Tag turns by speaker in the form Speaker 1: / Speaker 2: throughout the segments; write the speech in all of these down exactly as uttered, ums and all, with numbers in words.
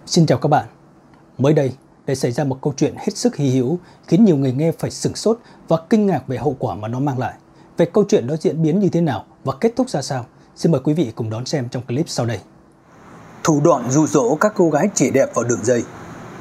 Speaker 1: Xin chào các bạn. Mới đây, đã xảy ra một câu chuyện hết sức hy hữu khiến nhiều người nghe phải sửng sốt và kinh ngạc về hậu quả mà nó mang lại. Về câu chuyện nó diễn biến như thế nào và kết thúc ra sao, xin mời quý vị cùng đón xem trong clip sau đây.
Speaker 2: Thủ đoạn dụ dỗ các cô gái trẻ đẹp vào đường dây.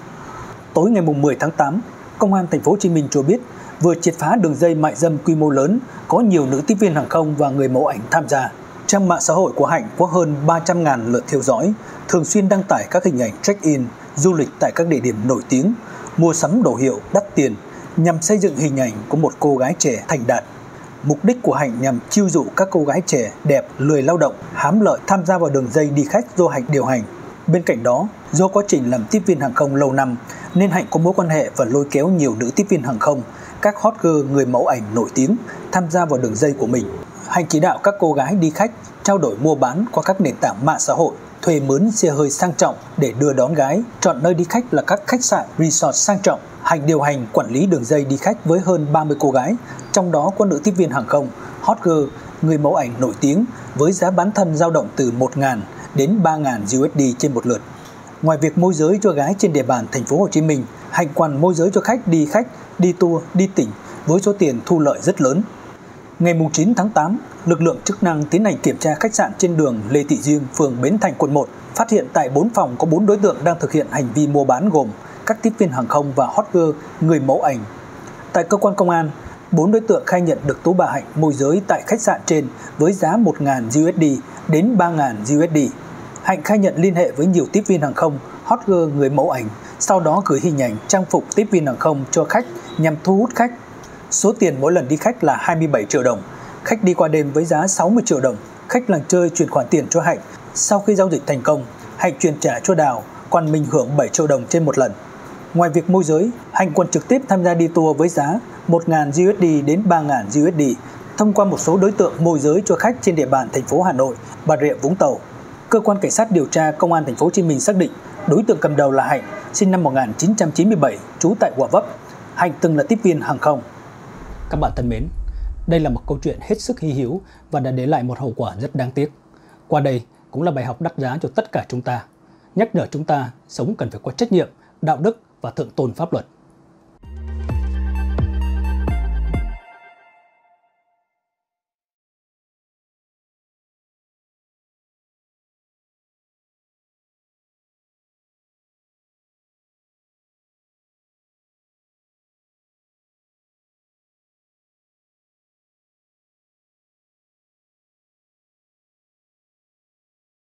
Speaker 2: Tối ngày mười tháng tám, Công an Thành phố Hồ Chí Minh cho biết vừa triệt phá đường dây mại dâm quy mô lớn, có nhiều nữ tiếp viên hàng không và người mẫu ảnh tham gia. Trang mạng xã hội của Hạnh có hơn ba trăm nghìn lượt theo dõi, thường xuyên đăng tải các hình ảnh check-in, du lịch tại các địa điểm nổi tiếng, mua sắm đồ hiệu đắt tiền nhằm xây dựng hình ảnh của một cô gái trẻ thành đạt. Mục đích của Hạnh nhằm chiêu dụ các cô gái trẻ đẹp, lười lao động, hám lợi tham gia vào đường dây đi khách do Hạnh điều hành. Bên cạnh đó, do quá trình làm tiếp viên hàng không lâu năm nên Hạnh có mối quan hệ và lôi kéo nhiều nữ tiếp viên hàng không, các hot girl người mẫu ảnh nổi tiếng tham gia vào đường dây của mình. Hạnh chỉ đạo các cô gái đi khách trao đổi mua bán qua các nền tảng mạng xã hội, thuê mướn xe hơi sang trọng để đưa đón gái, chọn nơi đi khách là các khách sạn, resort sang trọng. Hạnh điều hành quản lý đường dây đi khách với hơn ba mươi cô gái, trong đó có nữ tiếp viên hàng không, hot girl, người mẫu ảnh nổi tiếng với giá bán thân dao động từ một nghìn đến ba nghìn u ét đê trên một lượt. Ngoài việc môi giới cho gái trên địa bàn Thành phố Hồ Chí Minh, Hạnh còn môi giới cho khách đi khách, đi tour, đi tỉnh với số tiền thu lợi rất lớn. Ngày chín tháng tám, lực lượng chức năng tiến hành kiểm tra khách sạn trên đường Lê Thị Riêng, phường Bến Thành, quận một, phát hiện tại bốn phòng có bốn đối tượng đang thực hiện hành vi mua bán gồm các tiếp viên hàng không và hot girl, người mẫu ảnh. Tại cơ quan công an, bốn đối tượng khai nhận được Tú Bà Hạnh môi giới tại khách sạn trên với giá một nghìn u ét đê đến ba nghìn u ét đê. Hạnh khai nhận liên hệ với nhiều tiếp viên hàng không, hot girl, người mẫu ảnh, sau đó gửi hình ảnh trang phục tiếp viên hàng không cho khách nhằm thu hút khách. Số tiền mỗi lần đi khách là hai mươi bảy triệu đồng. Khách đi qua đêm với giá sáu mươi triệu đồng. Khách làng chơi chuyển khoản tiền cho Hạnh. Sau khi giao dịch thành công, Hạnh chuyển trả cho Đào, còn mình hưởng bảy triệu đồng trên một lần. Ngoài việc môi giới, Hạnh còn trực tiếp tham gia đi tour với giá một nghìn u ét đê đến ba nghìn u ét đê thông qua một số đối tượng môi giới cho khách trên địa bàn thành phố Hà Nội, Bà Rịa Vũng Tàu. Cơ quan cảnh sát điều tra Công an Thành phố Hồ Chí Minh xác định đối tượng cầm đầu là Hạnh, sinh năm một nghìn chín trăm chín mươi bảy, trú tại Gò Vấp. Hạnh từng là tiếp viên hàng không.
Speaker 1: Các bạn thân mến, đây là một câu chuyện hết sức hy hữu và đã để lại một hậu quả rất đáng tiếc. Qua đây cũng là bài học đắt giá cho tất cả chúng ta, nhắc nhở chúng ta sống cần phải có trách nhiệm, đạo đức và thượng tôn pháp luật.